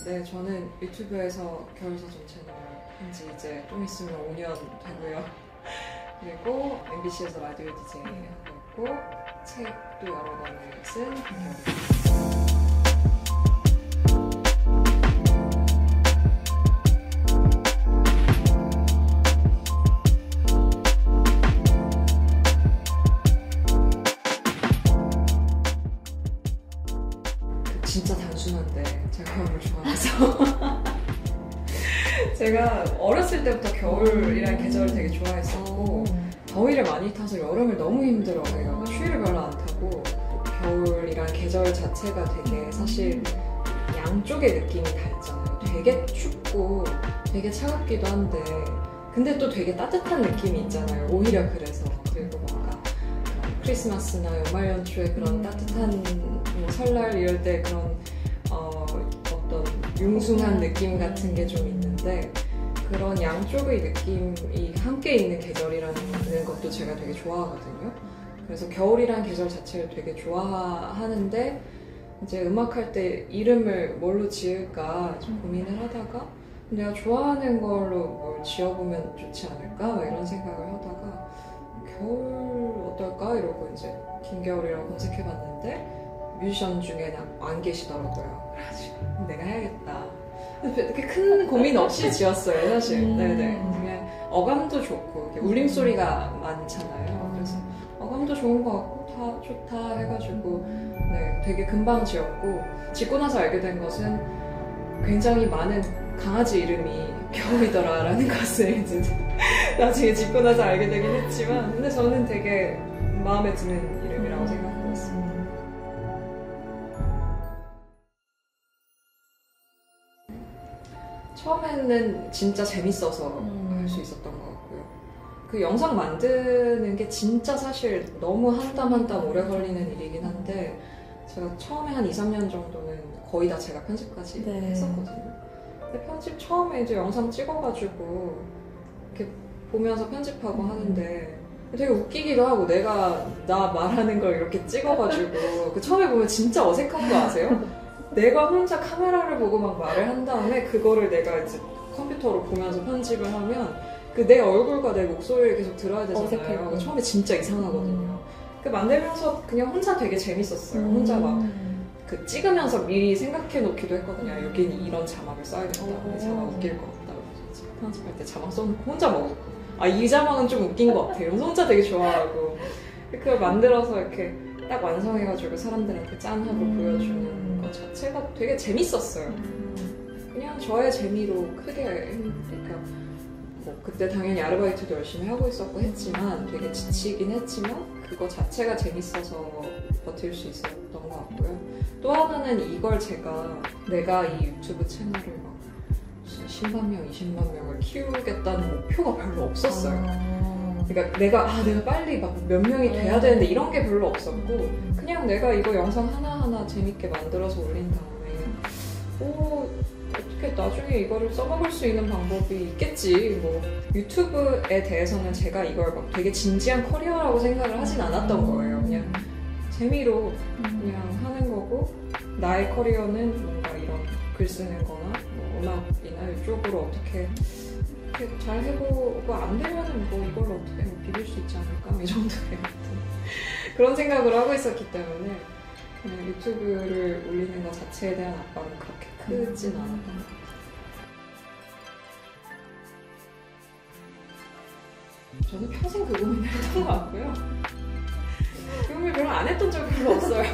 네, 저는 유튜브에서 겨울사전 채널 한지 이제 좀 있으면 5년 되고요. 그리고 MBC에서 라디오 DJ 하고 있고 책도 여러 권을 쓴 김겨울입니다. 진짜 단순한데 제가 겨울을 좋아해서 제가 어렸을 때부터 겨울이라는 계절을 되게 좋아했었고 더위를 많이 타서 여름을 너무 힘들어해요. 추위를 별로 안 타고 겨울이란 계절 자체가 되게 사실 양쪽의 느낌이 다 있잖아요. 되게 춥고 되게 차갑기도 한데 근데 또 되게 따뜻한 느낌이 있잖아요. 오히려 그래서 그리고 뭔가 크리스마스나 연말연초에 그런 따뜻한 뭐 설날 이럴 때 그런 어떤 융숭한 느낌 같은 게 좀 있는데 그런 양쪽의 느낌이 함께 있는 계절이라는 것도 제가 되게 좋아하거든요. 그래서 겨울이란 계절 자체를 되게 좋아하는데 이제 음악할 때 이름을 뭘로 지을까 좀 고민을 하다가 내가 좋아하는 걸로 뭘 지어보면 좋지 않을까 막 이런 생각을 하다가 겨울 어떨까 이러고 이제 김겨울이라고 검색해봤는데 뮤지션 중에 안 계시더라고요. 그래가지고 내가 해야겠다. 그렇게 큰 고민 없이 지었어요, 사실. 네네. 그냥 어감도 좋고 울림소리가 많잖아요. 그래서 어감도 좋은 것 같고 다 좋다 해가지고 네, 되게 금방 지었고 짓고 나서 알게 된 것은 굉장히 많은 강아지 이름이 겨울이더라라는 것을 이제 나중에 짓고 나서 알게 되긴 했지만 근데 저는 되게 마음에 드는 이름이라고 생각하고 있습니다. 처음에는 진짜 재밌어서 할 수 있었던 것 같고요. 그 영상 만드는 게 진짜 사실 너무 한 땀 한 땀 오래 걸리는 일이긴 한데 제가 처음에 한 2, 3년 정도는 거의 다 제가 편집까지 했었거든요. 근데 편집 처음에 이제 영상 찍어가지고 이렇게 보면서 편집하고 하는데 되게 웃기기도 하고 내가 나 말하는 걸 이렇게 찍어가지고 그 처음에 보면 진짜 어색한 거 아세요? 내가 혼자 카메라를 보고 막 말을 한 다음에 그거를 내가 이제 컴퓨터로 보면서 편집을 하면 그 내 얼굴과 내 목소리를 계속 들어야 되잖아요. 처음에 진짜 이상하거든요. 그 만들면서 그냥 혼자 되게 재밌었어요. 혼자 막 그 찍으면서 미리 생각해 놓기도 했거든요. 여기는 이런 자막을 써야겠다. 이 자막 웃길 것 같다. 그래서 편집할 때 자막 써놓고 혼자 막 웃고 이 자막은 좀 웃긴 것 같아요. 혼자 되게 좋아하고 그걸 만들어서 이렇게 딱 완성해가지고 사람들한테 짠 하고 보여주는 것 자체가 되게 재밌었어요. 그냥 저의 재미로 크게 그러니까 뭐 그때 당연히 아르바이트도 열심히 하고 있었고 했지만 되게 지치긴 했지만 그거 자체가 재밌어서 버틸 수 있었던 것 같고요. 또 하나는 이걸 내가 이 유튜브 채널을 막 10만 명, 20만 명을 키우겠다는 목표가 별로 없었어요. 그러니까 내가 빨리 막 몇 명이 돼야 되는데 이런 게 별로 없었고 그냥 내가 이거 영상 하나하나 재밌게 만들어서 올린 다음에 어떻게 나중에 이거를 써먹을 수 있는 방법이 있겠지. 뭐 유튜브에 대해서는 제가 이걸 막 되게 진지한 커리어라고 생각을 하진 않았던 거예요. 그냥 재미로 그냥 하는 거고 나의 커리어는 뭔가 이런 글 쓰는 거나 뭐 음악이나 이쪽으로 어떻게 잘 해보고 안 되면은 뭐 이걸로 어떻게 비빌 수 있지 않을까? 이 정도의 그런 생각을 하고 있었기 때문에 그냥 유튜브를 올리는 것 자체에 대한 압박은 그렇게 크진 않았던 것 같아요. 저는 평생 그 고민을 했던 것 같고요. 그 고민을 별로 안 했던 적이 별로 없어요.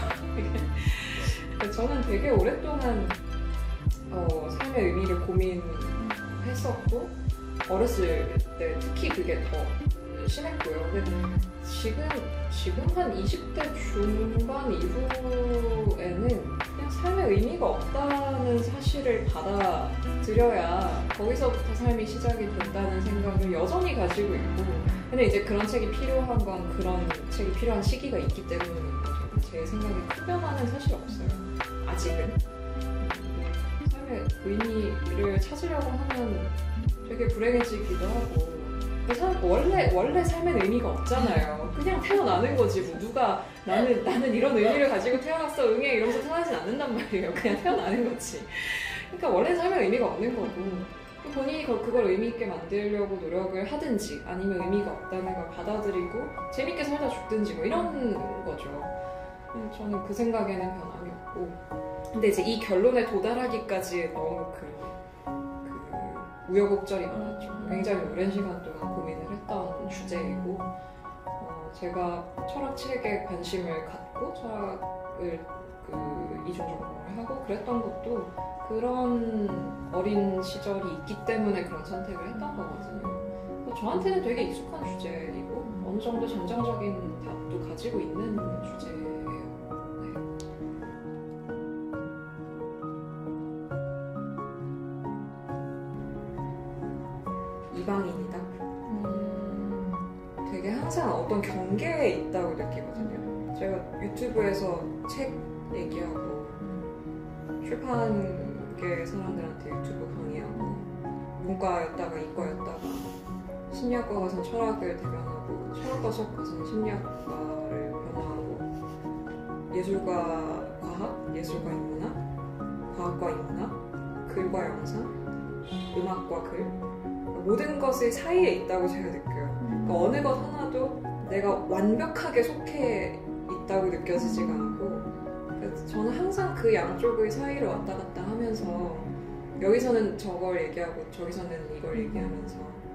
저는 되게 오랫동안 삶의 의미를 고민했었고 어렸을 때 특히 그게 더 심했고요. 근데 지금 한 20대 중반 이후에는 그냥 삶의 의미가 없다는 사실을 받아들여야 거기서부터 삶이 시작이 된다는 생각을 여전히 가지고 있고 근데 이제 그런 책이 필요한 건 그런 책이 필요한 시기가 있기 때문인 거죠. 제 생각에 큰 변화는 사실 없어요. 아직은. 삶의 의미를 찾으려고 하면 되게 불행해지기도 하고 원래 삶엔 의미가 없잖아요. 그냥 태어나는 거지 뭐 누가 나는 이런 의미를 가지고 태어났어 응애 이러면서 태어나진 않는단 말이에요. 그냥 태어나는 거지. 그러니까 원래 살면 의미가 없는 거고 본인이 그걸 의미 있게 만들려고 노력을 하든지 아니면 의미가 없다는 걸 받아들이고 재밌게 살다 죽든지 뭐 이런 거죠. 저는 그 생각에는 변함이 없고 근데 이제 이 결론에 도달하기까지 너무 우여곡절이 많았죠. 굉장히 오랜 시간 동안 고민을 했던 주제이고 제가 철학 책에 관심을 갖고 철학을 이중 전공을 하고 그랬던 것도 그런 어린 시절이 있기 때문에 그런 선택을 했던 거거든요. 저한테는 되게 익숙한 주제이고 어느 정도 전장적인 답도 가지고 있는 주제예요. 네. 이방인이다. 되게 항상 어떤 경계에 있다고 느끼거든요. 제가 유튜브에서 책 얘기하고 출판계 사람들한테 유튜브 강의하고 문과였다가 이과였다가 심리학과 가서 철학을 대변하고 철학과 수업 가서 심리학과를 변호하고 예술과 과학, 예술과 인문학, 과학과 인문학, 글과 영상, 음악과 글 모든 것의 사이에 있다고 제가 느껴요. 그러니까 어느 것 하나도 내가 완벽하게 속해 있다고 느껴지지가 않고 그래서 저는 항상 그 양쪽의 사이를 왔다 갔다 하면서 여기서는 저걸 얘기하고 저기서는 이걸 얘기하면서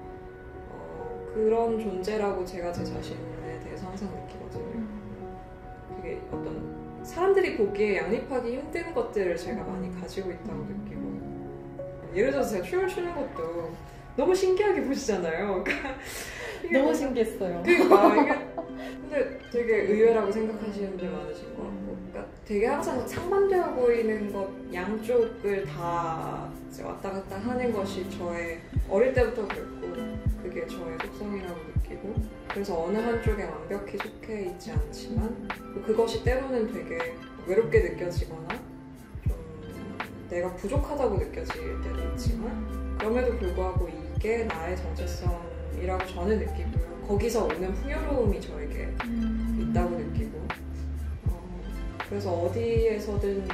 그런 존재라고 제가 제 자신에 대해서 항상 느끼거든요. 되게 어떤 사람들이 보기에 양립하기 힘든 것들을 제가 많이 가지고 있다고 느끼고 예를 들어서 제가 춤을 추는 것도 너무 신기하게 보시잖아요. 너무 신기했어요. 그러니까 이게 근데 되게 의외라고 생각하시는 분들 많으신 것 같고 그러니까 되게 항상 상반되어 보이는 것 양쪽을 다 왔다 갔다 하는 것이 저의 어릴 때부터 그랬고 그게 저의 속성이라고 느끼고 그래서 어느 한쪽에 완벽히 속해 있지 않지만 그것이 때로는 되게 외롭게 느껴지거나 좀 내가 부족하다고 느껴질 때도 있지만 그럼에도 불구하고 이게 나의 정체성이라고 저는 느끼고요. 거기서 오는 풍요로움이 저에게 있다고 느끼고 그래서 어디에서든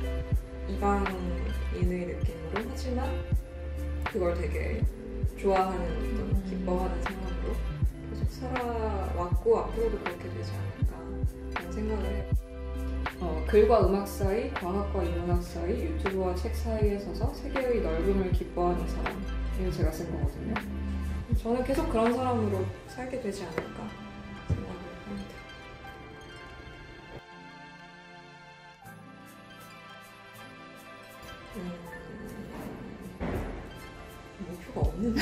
이방인의 느낌으로 하지만 그걸 되게 좋아하는 어떤 기뻐하는 상황으로 계속 살아왔고 앞으로도 그렇게 되지 않을까 라는 생각을 해요. 글과 음악 사이, 과학과 인문학 사이, 유튜브와 책 사이에 서서 세계의 넓음을 기뻐하는 사람 이걸 제가 쓴 거거든요. 저는 계속 그런 사람으로 살게 되지 않을까 생각을 합니다. 목표가 없는데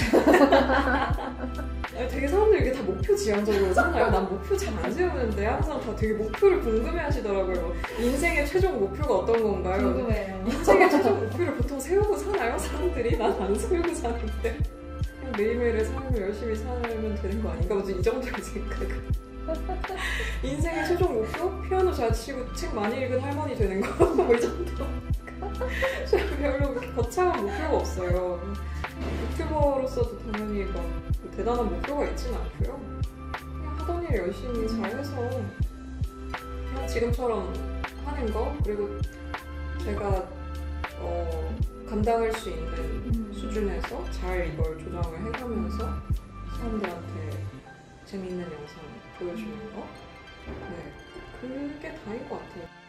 되게 사람들이 이게 다 목표 지향적으로 사나요? 난 목표 잘 안 세우는데 항상 다 되게 목표를 궁금해 하시더라고요. 인생의 최종 목표가 어떤 건가요? 궁금해요. 인생의 최종 목표를 보통 세우고 사나요? 사람들이? 난 안 세우고 사는데 그냥 매일매일의 삶을 열심히 살면 되는 거 아닌가? 뭐지 이 정도의 생각을 인생의 최종 목표? 피아노 잘 치고 책 많이 읽은 할머니 되는 거? 뭐 이 정도 제가 별로 그렇게 거창한 목표가 없어요. 유튜버로서도 당연히 막 대단한 목표가 있진 않고요. 그냥 하던 일 열심히 잘해서 그냥 지금처럼 하는 거 그리고 제가 감당할 수 있는 수준에서 잘 이걸 조정을 해가면서 사람들한테 재미있는 영상 보여주는 거 네, 그게 다인 것 같아요.